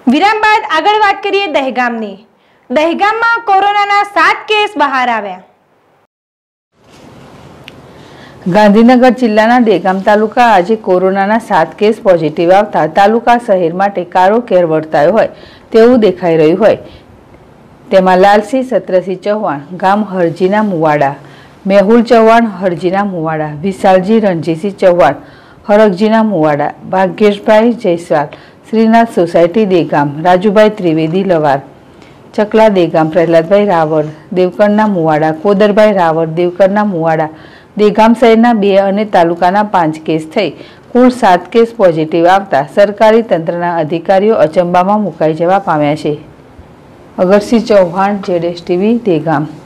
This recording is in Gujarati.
વિરામ બાદ આગળ વાત કરીએ દહેગામની। દહેગામમાં કોરોનાના 7 કેસ બહાર આવ્યા। ગાંધીનગર જિલ્લાના દહેગામ તાલુકા આજે કોરોનાના 7 કેસ પોઝિટિવ આવતા તાલુકા શહેર માટે કાળો કેર વર્તાયો હોય તેવું દેખાઈ રહ્યું હોય। તેમાં લાલસિંહ સત્રસિંહ ચૌહાણ ગામ હરજીના મુવાડા, મેહુલ ચૌહાણ હરજીના મુવાડા, વિશાલજી રણજીતસિંહ ચૌહાણ હરકજીના મુવાડા, ભાગ્યેશભાઈ જયસ્વાલ શ્રીનાથ સોસાયટી દહેગામ, રાજુભાઈ ત્રિવેદી લવાર ચકલા દહેગામ, પ્રહલાદભાઈ રાવળ દેવકરના મુવાડા, કોદરભાઈ રાવળ દેવકરના મુવાડા। દહેગામ શહેરના 2 અને તાલુકાના 5 કેસ થઈ કુલ 7 કેસ પોઝિટિવ આવતા સરકારી તંત્રના અધિકારીઓ અચંબામાં મુકાઈ જવા પામ્યા છે। અગરસિંહ ચૌહાણ, ZSTV, દહેગામ।